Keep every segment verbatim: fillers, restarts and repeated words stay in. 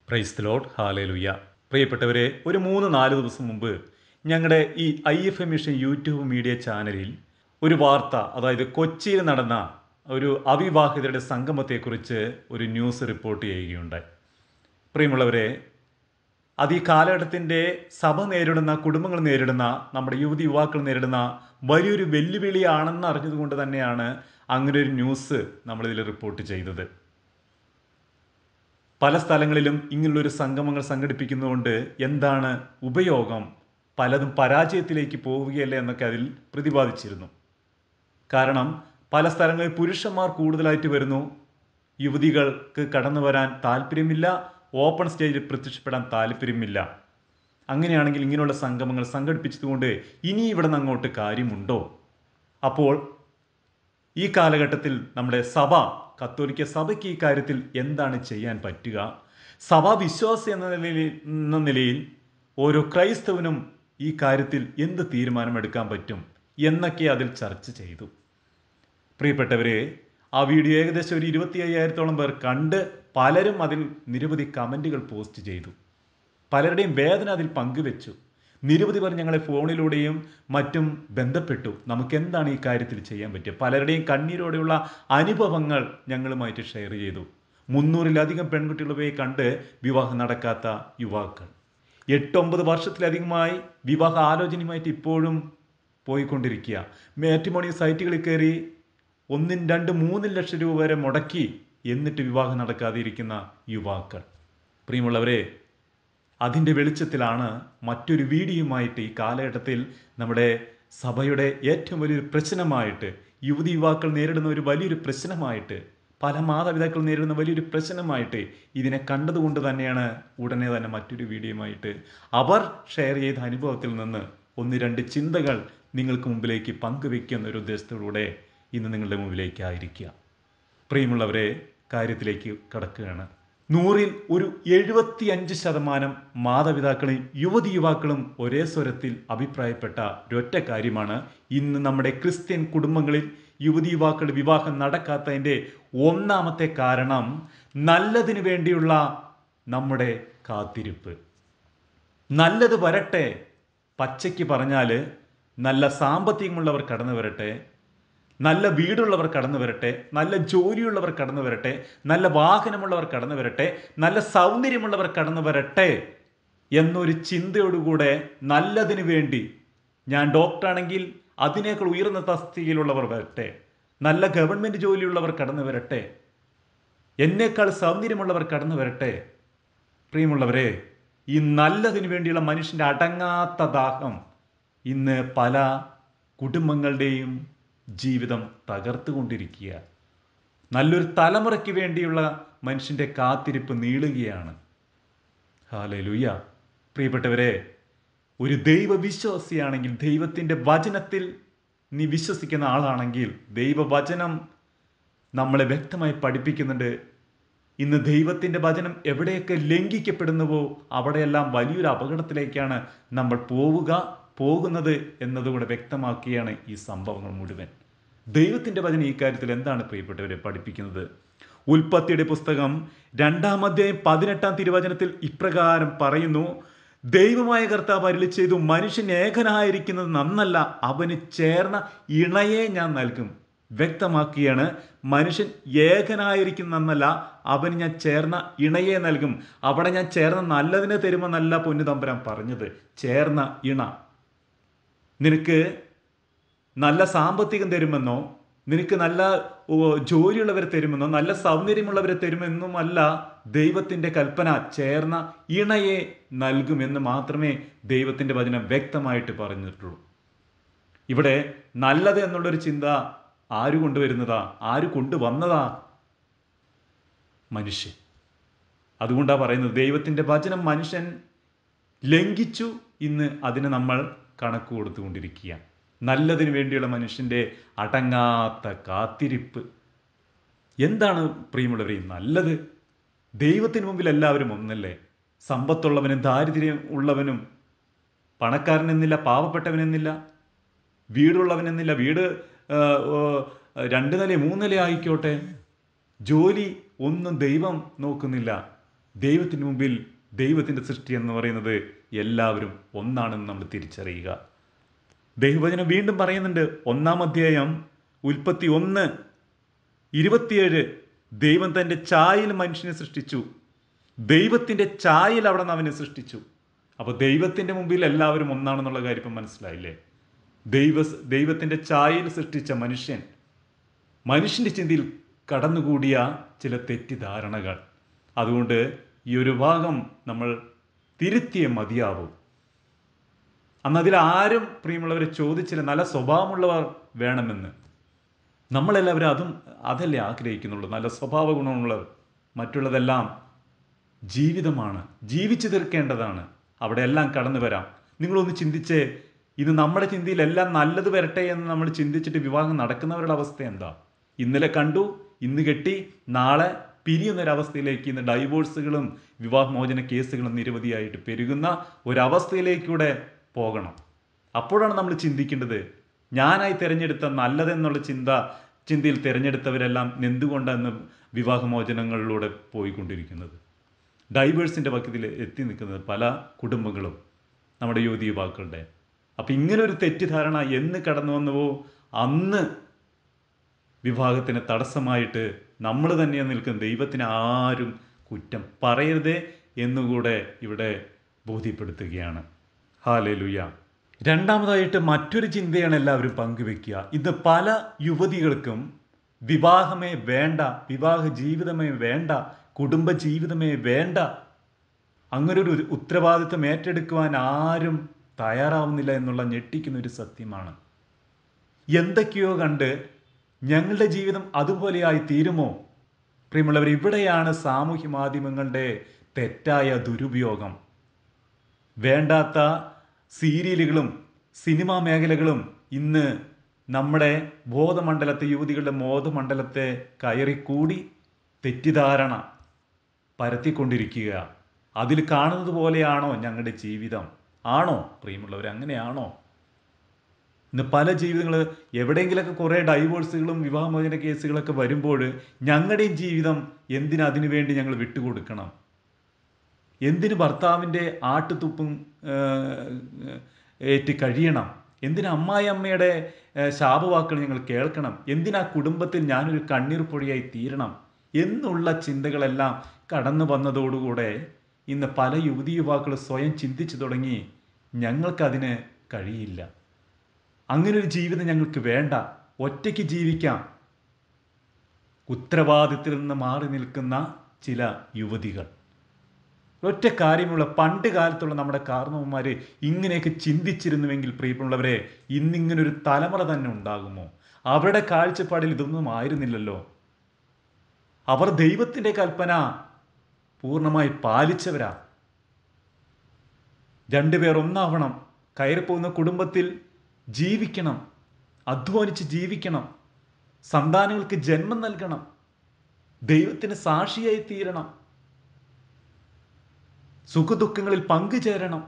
Praise the Lord, hallelujah. പ്രിയപ്പെട്ടവരെ, ഒരു മൂന്ന് നാല് ദിവസം മുമ്പ് ഞങ്ങളുടെ ഈ I F M mission YouTube media ചാനലിൽ ഒരു വാർത്ത, അതായത് കൊച്ചിയിൽ നടന്ന ഒരു അവിവാഹിതരുടെ സംഗമത്തെക്കുറിച്ച് ഒരു ന്യൂസ് റിപ്പോർട്ട് ചെയ്യുകയുണ്ടായി. പ്രിയമുള്ളവരെ, അത് ഈ കാലഘട്ടത്തിൻ്റെ സഭ നേരിടുന്ന, കുടുംബങ്ങൾ നേരിടുന്ന, നമ്മുടെ യുവതി യുവാക്കൾ നേരിടുന്ന വലിയൊരു വെല്ലുവിളിയാണെന്ന് അറിഞ്ഞതുകൊണ്ട് തന്നെയാണ് അങ്ങനെ ഒരു ന്യൂസ് നമ്മളിതിൽ റിപ്പോർട്ട് ചെയ്തത്. പല സ്ഥലങ്ങളിലും ഇങ്ങനെയുള്ളൊരു സംഗമങ്ങൾ സംഘടിപ്പിക്കുന്നതുകൊണ്ട് എന്താണ് ഉപയോഗം? പലതും പരാജയത്തിലേക്ക് പോവുകയല്ലേ എന്നൊക്കെ അതിൽ പ്രതിപാദിച്ചിരുന്നു. കാരണം പല സ്ഥലങ്ങളിൽ പുരുഷന്മാർ കൂടുതലായിട്ട് വരുന്നു, യുവതികൾക്ക് കടന്നു വരാൻ താല്പര്യമില്ല, ഓപ്പൺ സ്റ്റേജിൽ പ്രത്യക്ഷപ്പെടാൻ താല്പര്യമില്ല. അങ്ങനെയാണെങ്കിൽ ഇങ്ങനെയുള്ള സംഗമങ്ങൾ സംഘടിപ്പിച്ചതുകൊണ്ട് ഇനി ഇവിടെ നിന്ന് അങ്ങോട്ട് കാര്യമുണ്ടോ? അപ്പോൾ ഈ കാലഘട്ടത്തിൽ നമ്മുടെ സഭ, കത്തോലിക്ക സഭയ്ക്ക് ഈ കാര്യത്തിൽ എന്താണ് ചെയ്യാൻ പറ്റുക? സഭാ വിശ്വാസി എന്ന നിലയിൽ എന്ന നിലയിൽ ഓരോ ക്രൈസ്തവനും ഈ കാര്യത്തിൽ എന്ത് തീരുമാനമെടുക്കാൻ പറ്റും എന്നൊക്കെ അതിൽ ചർച്ച ചെയ്തു. പ്രിയപ്പെട്ടവരെ, ആ വീഡിയോ ഏകദേശം ഒരു ഇരുപത്തി അയ്യായിരത്തോളം പേർ കണ്ട് പലരും അതിൽ നിരവധി കമൻറ്റുകൾ പോസ്റ്റ് ചെയ്തു. പലരുടെയും വേദന അതിൽ പങ്കുവെച്ചു. നിരവധി പേർ ഞങ്ങളെ ഫോണിലൂടെയും മറ്റും ബന്ധപ്പെട്ടു. നമുക്ക് എന്താണ് ഈ കാര്യത്തിൽ ചെയ്യാൻ പറ്റുക? പലരുടെയും കണ്ണീരോടെയുള്ള അനുഭവങ്ങൾ ഞങ്ങളുമായിട്ട് ഷെയർ ചെയ്തു. മുന്നൂറിലധികം പെൺകുട്ടികളെ കണ്ട് വിവാഹം നടക്കാത്ത യുവാക്കൾ, എട്ടൊമ്പത് വർഷത്തിലധികമായി വിവാഹ ആലോചനയുമായിട്ട് ഇപ്പോഴും പോയിക്കൊണ്ടിരിക്കുക. മാട്രിമോണി സൈറ്റുകളിൽ കയറി ഒന്നും രണ്ട് മൂന്നും ലക്ഷം രൂപ വരെ മുടക്കി എന്നിട്ട് വിവാഹം നടക്കാതെ ഇരിക്കുന്ന യുവാക്കൾ. പ്രിയമുള്ളവരെ, അതിൻ്റെ വെളിച്ചത്തിലാണ് മറ്റൊരു വീഡിയോയുമായിട്ട് ഈ കാലഘട്ടത്തിൽ നമ്മുടെ സഭയുടെ ഏറ്റവും വലിയൊരു പ്രശ്നമായിട്ട്, യുവതി യുവാക്കൾ നേരിടുന്ന ഒരു വലിയൊരു പ്രശ്നമായിട്ട്, പല മാതാപിതാക്കൾ നേരിടുന്ന വലിയൊരു പ്രശ്നമായിട്ട് ഇതിനെ കണ്ടതുകൊണ്ട് തന്നെയാണ് ഉടനെ തന്നെ മറ്റൊരു വീഡിയോയുമായിട്ട് അവർ ഷെയർ ചെയ്ത അനുഭവത്തിൽ നിന്ന് ഒന്ന് രണ്ട് ചിന്തകൾ നിങ്ങൾക്ക് മുമ്പിലേക്ക് പങ്കുവെക്കുന്ന ഒരു ഉദ്ദേശത്തോടെ ഇന്ന് നിങ്ങളുടെ മുമ്പിലേക്കായിരിക്കുക. പ്രിയമുള്ളവരെ, കാര്യത്തിലേക്ക് കടക്കുകയാണ്. നൂറിൽ ഒരു എഴുപത്തി അഞ്ച് ശതമാനം മാതാപിതാക്കളും യുവതി യുവാക്കളും ഒരേ സ്വരത്തിൽ അഭിപ്രായപ്പെട്ട ഒരൊറ്റ കാര്യമാണ്, ഇന്ന് നമ്മുടെ ക്രിസ്ത്യൻ കുടുംബങ്ങളിൽ യുവതി യുവാക്കൾ വിവാഹം നടക്കാത്തതിൻ്റെ ഒന്നാമത്തെ കാരണം നല്ലതിനു വേണ്ടിയുള്ള നമ്മുടെ കാത്തിരിപ്പ്. നല്ലത് വരട്ടെ, പച്ചയ്ക്ക് പറഞ്ഞാൽ നല്ല സാമ്പത്തികമുള്ളവർ കടന്നു വരട്ടെ, നല്ല വീടുള്ളവർ കടന്നു വരട്ടെ, നല്ല ജോലിയുള്ളവർ കടന്നു വരട്ടെ, നല്ല വാഹനമുള്ളവർ കടന്നു വരട്ടെ, നല്ല സൗന്ദര്യമുള്ളവർ കടന്നു വരട്ടെ എന്നൊരു ചിന്തയോടുകൂടെ നല്ലതിനു വേണ്ടി, ഞാൻ ഡോക്ടറാണെങ്കിൽ അതിനേക്കാൾ ഉയർന്ന തസ്തികയിലുള്ളവർ വരട്ടെ, നല്ല ഗവൺമെൻറ് ജോലിയുള്ളവർ കടന്നു വരട്ടെ, എന്നേക്കാൾ സൗന്ദര്യമുള്ളവർ കടന്നു വരട്ടെ. പ്രിയമുള്ളവരെ, ഈ നല്ലതിനു വേണ്ടിയുള്ള മനുഷ്യൻ്റെ അടങ്ങാത്ത ദാഹം ഇന്ന് പല കുടുംബങ്ങളുടെയും ജീവിതം തകർത്തുകൊണ്ടിരിക്കുക. നല്ലൊരു തലമുറയ്ക്ക് വേണ്ടിയുള്ള മനുഷ്യൻ്റെ കാത്തിരിപ്പ് നീളുകയാണ്. ഹല്ലേലൂയ. പ്രിയപ്പെട്ടവരെ, ഒരു ദൈവവിശ്വാസിയാണെങ്കിൽ, ദൈവത്തിൻ്റെ വചനത്തിൽ നീ വിശ്വസിക്കുന്ന ആളാണെങ്കിൽ, ദൈവവചനം നമ്മളെ വ്യക്തമായി പഠിപ്പിക്കുന്നുണ്ട്. ഇന്ന് ദൈവത്തിൻ്റെ വചനം എവിടെയൊക്കെ ലംഘിക്കപ്പെടുന്നുവോ അവിടെയെല്ലാം വലിയൊരു അപകടത്തിലേക്കാണ് നമ്മൾ പോവുക പോകുന്നത് എന്നതുകൂടെ വ്യക്തമാക്കിയാണ് ഈ സംഭവങ്ങൾ മുഴുവൻ. ദൈവത്തിൻ്റെ വചനം ഈ കാര്യത്തിൽ എന്താണ് പ്രിയപ്പെട്ടവരെ പഠിപ്പിക്കുന്നത്? ഉൽപ്പത്തിയുടെ പുസ്തകം രണ്ടാം അധ്യായം പതിനെട്ടാം തിരുവചനത്തിൽ ഇപ്രകാരം പറയുന്നു, ദൈവമായ കർത്താവ് അരുളി ചെയ്തു, മനുഷ്യൻ ഏകനായിരിക്കുന്നത് നന്നല്ല, അവന് ചേർന്ന ഇണയെ ഞാൻ നൽകും. വ്യക്തമാക്കിയാണ്, മനുഷ്യൻ ഏകനായിരിക്കുന്ന നന്നല്ല, അവന് ഞാൻ ചേർന്ന ഇണയെ നൽകും. അവിടെ ഞാൻ ചേർന്ന നല്ലതിനെ തരുമെന്നല്ല പൊന്നു തമ്പുരാൻ പറഞ്ഞത്, ചേർന്ന ഇണ. നിനക്ക് നല്ല സാമ്പത്തികം തരുമെന്നോ, നിനക്ക് നല്ല ജോലിയുള്ളവരെ തരുമെന്നോ, നല്ല സൗന്ദര്യമുള്ളവരെ തരുമെന്നുമല്ല ദൈവത്തിൻ്റെ കൽപ്പന. ചേർന്ന ഇണയെ നൽകുമെന്ന് മാത്രമേ ദൈവത്തിൻ്റെ വചനം വ്യക്തമായിട്ട് പറഞ്ഞിട്ടുള്ളൂ. ഇവിടെ നല്ലത് എന്നുള്ളൊരു ചിന്ത ആര് കൊണ്ടുവരുന്നതാ? ആര് കൊണ്ടുവന്നതാ? മനുഷ്യൻ. അതുകൊണ്ടാണ് പറയുന്നത്, ദൈവത്തിൻ്റെ വചനം മനുഷ്യൻ ലംഘിച്ചു. ഇന്ന് അതിന് നമ്മൾ കണക്ക് കൊടുത്തുകൊണ്ടിരിക്കുക. നല്ലതിന് വേണ്ടിയുള്ള മനുഷ്യൻ്റെ അടങ്ങാത്ത കാത്തിരിപ്പ്. എന്താണ് പ്രിയമുള്ളവരെ നല്ലത്? ദൈവത്തിന് മുമ്പിൽ എല്ലാവരും ഒന്നല്ലേ? സമ്പത്തുള്ളവനും ദാരിദ്ര്യം ഉള്ളവനും, പണക്കാരനെന്നില്ല പാവപ്പെട്ടവനെന്നില്ല, വീടുള്ളവനെന്നില്ല, വീട് രണ്ട് നില മൂന്ന് നില ആയിക്കോട്ടെ, ജോലി ഒന്നും ദൈവം നോക്കുന്നില്ല. ദൈവത്തിന് മുമ്പിൽ ദൈവത്തിൻ്റെ സൃഷ്ടി എന്ന് പറയുന്നത് എല്ലാവരും ഒന്നാണെന്ന് നമ്മൾ തിരിച്ചറിയുക. ദൈവവചനം വീണ്ടും പറയുന്നുണ്ട്, ഒന്നാം അധ്യായം ഉൽപ്പത്തി ഒന്ന് ഇരുപത്തിയേഴ്, ദൈവം തൻ്റെ ഛായയിൽ മനുഷ്യനെ സൃഷ്ടിച്ചു, ദൈവത്തിൻ്റെ ഛായയിൽ അവിടെ നിന്ന് അവനെ സൃഷ്ടിച്ചു. അപ്പോൾ ദൈവത്തിൻ്റെ മുമ്പിൽ എല്ലാവരും ഒന്നാണെന്നുള്ള കാര്യം ഇപ്പം മനസ്സിലായില്ലേ? ദൈവ ദൈവത്തിൻ്റെ ഛായയിൽ സൃഷ്ടിച്ച മനുഷ്യൻ, മനുഷ്യൻ്റെ ചിന്തയിൽ കടന്നുകൂടിയ ചില തെറ്റിദ്ധാരണകൾ, അതുകൊണ്ട് ഈ ഒരു ഭാഗം നമ്മൾ തിരുത്തിയേ മതിയാവും. അന്ന് അതിൽ ആരും പ്രിയമുള്ളവരെ ചോദിച്ചില്ല നല്ല സ്വഭാവമുള്ളവർ വേണമെന്ന്. നമ്മളെല്ലാവരും അതും അതല്ലേ ആഗ്രഹിക്കുന്നുള്ളൂ, നല്ല സ്വഭാവ ഗുണമുള്ളവർ. മറ്റുള്ളതെല്ലാം ജീവിതമാണ്, ജീവിച്ചു തീർക്കേണ്ടതാണ്, അവിടെ എല്ലാം കടന്നു വരാം. നിങ്ങളൊന്ന് ചിന്തിച്ചേ, ഇത് നമ്മുടെ ചിന്തയിൽ എല്ലാം നല്ലത് വരട്ടെ എന്ന് നമ്മൾ ചിന്തിച്ചിട്ട് വിവാഹം നടക്കുന്നവരുടെ അവസ്ഥ എന്താ? ഇന്നലെ കണ്ടു, ഇന്ന് കെട്ടി, നാളെ പിരിയുന്നൊരവസ്ഥയിലേക്ക് ഇന്ന് ഡൈവോഴ്സുകളും വിവാഹമോചന കേസുകളും നിരവധിയായിട്ട് പെരുകുന്ന ഒരവസ്ഥയിലേക്കൂടെ പോകണം. അപ്പോഴാണ് നമ്മൾ ചിന്തിക്കേണ്ടത്, ഞാനായി തിരഞ്ഞെടുത്ത നല്ലതെന്നുള്ള ചിന്ത ചിന്തയിൽ തിരഞ്ഞെടുത്തവരെല്ലാം എന്തുകൊണ്ടാണ് വിവാഹമോചനങ്ങളിലൂടെ പോയിക്കൊണ്ടിരിക്കുന്നത്, ഡൈവേഴ്സിൻ്റെ പക്കത്തിൽ എത്തി നിൽക്കുന്നത് പല കുടുംബങ്ങളും നമ്മുടെ യുവതി യുവാക്കളുടെ. അപ്പം ഇങ്ങനൊരു തെറ്റിദ്ധാരണ എന്ന് കടന്നു വന്നുവോ അന്ന് വിവാഹത്തിന് തടസ്സമായിട്ട് നമ്മൾ തന്നെയാണ് നിൽക്കുന്നത്. ദൈവത്തിന് ആരും കുറ്റം പറയരുതേ എന്നുകൂടെ ഇവിടെ ബോധ്യപ്പെടുത്തുകയാണ്. ഹല്ലേലൂയ. രണ്ടാമതായിട്ട് മറ്റൊരു ചിന്തയാണ് എല്ലാവരും പങ്കുവെക്കുക. ഇന്ന് പല യുവതികൾക്കും വിവാഹമേ വേണ്ട, വിവാഹ ജീവിതമേ വേണ്ട, കുടുംബ ജീവിതമേ വേണ്ട, അങ്ങനൊരു ഉത്തരവാദിത്വം ഏറ്റെടുക്കുവാൻ ആരും തയ്യാറാവുന്നില്ല എന്നുള്ള ഞെട്ടിക്കുന്ന ഒരു സത്യമാണ്. എന്തൊക്കെയോ കണ്ട് ഞങ്ങളുടെ ജീവിതം അതുപോലെയായി തീരുമോ? പ്രിയമുള്ളവർ, ഇവിടെയാണ് സാമൂഹ്യ മാധ്യമങ്ങളുടെ തെറ്റായ ദുരുപയോഗം. വേണ്ടാത്ത സീരിയലുകളും സിനിമാ മേഖലകളും ഇന്ന് നമ്മുടെ ബോധമണ്ഡലത്തെ, യുവതികളുടെ ബോധമണ്ഡലത്തെ കയറിക്കൂടി തെറ്റിദ്ധാരണ പരത്തിക്കൊണ്ടിരിക്കുക. അതിൽ കാണുന്നത് പോലെയാണോ ഞങ്ങളുടെ ജീവിതം? ആണോ പ്രിയമുള്ളവർ? അങ്ങനെയാണോ? ഇന്ന് പല ജീവിതങ്ങൾ എവിടെയെങ്കിലൊക്കെ കുറേ ഡൈവോഴ്സുകളും വിവാഹമോചന കേസുകളൊക്കെ വരുമ്പോൾ ഞങ്ങളുടെയും ജീവിതം എന്തിന് അതിനു വേണ്ടി ഞങ്ങൾ വിട്ടുകൊടുക്കണം? എന്തിന് ഭർത്താവിൻ്റെ ആട്ടുതുപ്പും ഏറ്റ് കഴിയണം? എന്തിന് അമ്മായിയമ്മയുടെ ശാപവാക്കുകൾ ഞങ്ങൾ കേൾക്കണം? എന്തിനാ കുടുംബത്തിൽ ഞാനൊരു കണ്ണീർ പൊഴിയായി തീരണം എന്നുള്ള ചിന്തകളെല്ലാം കടന്നു വന്നതോടുകൂടെ ഇന്ന് പല യുവതി യുവാക്കൾ സ്വയം ചിന്തിച്ചു തുടങ്ങി, ഞങ്ങൾക്കതിന് കഴിയില്ല, അങ്ങനൊരു ജീവിതം ഞങ്ങൾക്ക് വേണ്ട, ഒറ്റയ്ക്ക് ജീവിക്കാം. ഉത്തരവാദിത്തത്തിൽ നിന്ന് മാറി നിൽക്കുന്ന ചില യുവതികൾ. ഒറ്റ കാര്യമുള്ള പണ്ട് കാലത്തുള്ള നമ്മുടെ കാരണവന്മാർ ഇങ്ങനെയൊക്കെ ചിന്തിച്ചിരുന്നുവെങ്കിൽ പ്രിയമുള്ളവരെ, ഇന്നിങ്ങനൊരു തലമുറ തന്നെ ഉണ്ടാകുമോ? അവരുടെ കാഴ്ചപ്പാടിൽ ഇതൊന്നും ആയിരുന്നില്ലല്ലോ. അവർ ദൈവത്തിൻ്റെ കൽപ്പന പൂർണ്ണമായി പാലിച്ചവരാ. രണ്ടുപേർ ഒന്നാവണം, കയറിപ്പോകുന്ന കുടുംബത്തിൽ ജീവിക്കണം, അധ്വാനിച്ച് ജീവിക്കണം, സന്താനങ്ങൾക്ക് ജന്മം നൽകണം, ദൈവത്തിന് സാക്ഷിയായി തീരണം, സുഖദുഃഖങ്ങളിൽ പങ്കുചേരണം.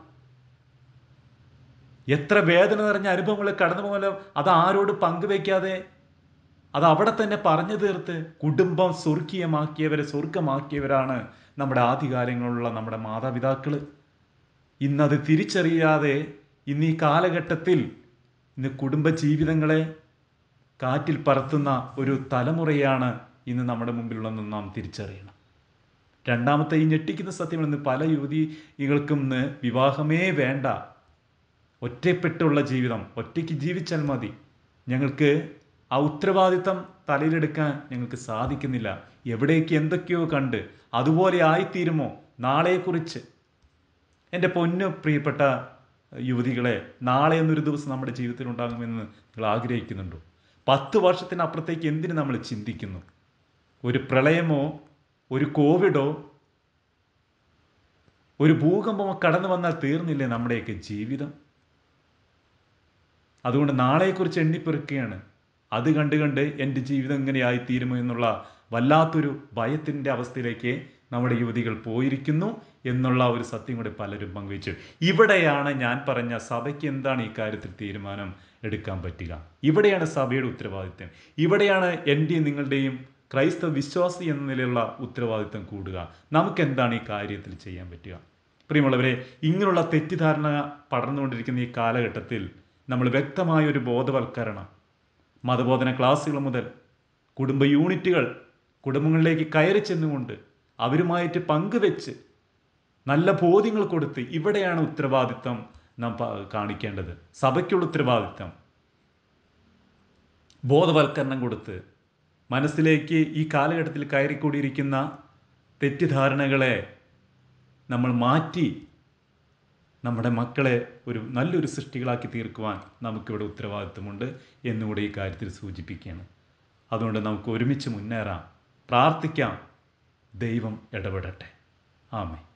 എത്ര വേദന നിറഞ്ഞ അനുഭവങ്ങൾ കടന്നു പോലും അത് ആരോട് പങ്കുവയ്ക്കാതെ അത് അവിടെ തന്നെ പറഞ്ഞു തീർത്ത് കുടുംബം സ്വർഗീയമാക്കിയവരെ സ്വർഗമാക്കിയവരാണ് നമ്മുടെ ആദ്യകാലങ്ങളിലുള്ള നമ്മുടെ മാതാപിതാക്കൾ. ഇന്നത് തിരിച്ചറിയാതെ ഇന്ന് ഈ കാലഘട്ടത്തിൽ ഇന്ന് കുടുംബ ജീവിതങ്ങളെ കാറ്റിൽ പറത്തുന്ന ഒരു തലമുറയാണ് ഇന്ന് നമ്മുടെ മുമ്പിലുള്ളതെന്ന് നാം തിരിച്ചറിയണം. രണ്ടാമത്തെ ഈ ഞെട്ടിക്കുന്ന സത്യം, ഇന്ന് പല യുവതികൾക്കും ഇന്ന് വിവാഹമേ വേണ്ട, ഒറ്റപ്പെട്ടുള്ള ജീവിതം, ഒറ്റയ്ക്ക് ജീവിച്ചാൽ മതി, ഞങ്ങൾക്ക് ആ ഉത്തരവാദിത്തം തലയിലെടുക്കാൻ ഞങ്ങൾക്ക് സാധിക്കുന്നില്ല, എവിടേക്ക് എന്തൊക്കെയോ കണ്ട് അതുപോലെ ആയിത്തീരുമോ നാളെക്കുറിച്ച്. എൻ്റെ പൊന്നു പ്രിയപ്പെട്ട യുവതികളെ, നാളെ എന്നൊരു ദിവസം നമ്മുടെ ജീവിതത്തിൽ ഉണ്ടാകുമെന്ന് നിങ്ങൾ ആഗ്രഹിക്കുന്നുണ്ടോ? പത്ത് വർഷത്തിനപ്പുറത്തേക്ക് എന്തിന് നമ്മൾ ചിന്തിക്കുന്നു? ഒരു പ്രളയമോ ഒരു കോവിഡോ ഒരു ഭൂകമ്പമോ കടന്നു വന്നാൽ തീർന്നില്ലേ നമ്മുടെയൊക്കെ ജീവിതം? അതുകൊണ്ട് നാളെക്കുറിച്ച് എണ്ണിപ്പെറുക്കുകയാണ്. അത് കണ്ട് കണ്ട് എൻ്റെ ജീവിതം ഇങ്ങനെയായിത്തീരുമോ എന്നുള്ള വല്ലാത്തൊരു ഭയത്തിൻ്റെ അവസ്ഥയിലേക്ക് നമ്മുടെ യുവതികൾ പോയിരിക്കുന്നു എന്നുള്ള ഒരു സത്യം കൂടി പലരും പങ്കുവച്ചു. ഇവിടെയാണ് ഞാൻ പറഞ്ഞ സഭയ്ക്ക് എന്താണ് ഈ കാര്യത്തിൽ തീരുമാനം എടുക്കാൻ പറ്റുക. ഇവിടെയാണ് സഭയുടെ ഉത്തരവാദിത്വം. ഇവിടെയാണ് എൻ്റെയും നിങ്ങളുടെയും ക്രൈസ്തവ വിശ്വാസി എന്ന നിലയിലുള്ള ഉത്തരവാദിത്തം കൂടുക. നമുക്ക് എന്താണ് ഈ കാര്യത്തിൽ ചെയ്യാൻ പറ്റുക? പ്രിയമുള്ളവരെ, ഇങ്ങനെയുള്ള തെറ്റിദ്ധാരണ പടർന്നുകൊണ്ടിരിക്കുന്ന ഈ കാലഘട്ടത്തിൽ നമ്മൾ വ്യക്തമായ ഒരു ബോധവൽക്കരണം, മതബോധന ക്ലാസ്സുകൾ മുതൽ കുടുംബ യൂണിറ്റുകൾ കുടുംബങ്ങളിലേക്ക് കയറി ചെന്നുകൊണ്ട് അവരുമായിട്ട് പങ്കുവെച്ച് നല്ല ബോധ്യങ്ങൾ കൊടുത്ത് ഇവിടെയാണ് ഉത്തരവാദിത്തം നാം കാണിക്കേണ്ടത്. സഭയ്ക്കുള്ള ഉത്തരവാദിത്തം ബോധവൽക്കരണം കൊടുത്ത് മനസ്സിലേക്ക് ഈ കാലഘട്ടത്തിൽ കയറിക്കൂടിയിരിക്കുന്ന തെറ്റിദ്ധാരണകളെ നമ്മൾ മാറ്റി നമ്മുടെ മക്കളെ ഒരു നല്ലൊരു സൃഷ്ടികളാക്കി തീർക്കുവാൻ നമുക്കിവിടെ ഉത്തരവാദിത്വമുണ്ട് എന്നുകൂടെ ഈ കാര്യത്തിൽ സൂചിപ്പിക്കുകയാണ്. അതുകൊണ്ട് നമുക്ക് ഒരുമിച്ച് മുന്നേറാം, പ്രാർത്ഥിക്കാം, ദൈവം ഇടപെടട്ടെ. ആമേൻ.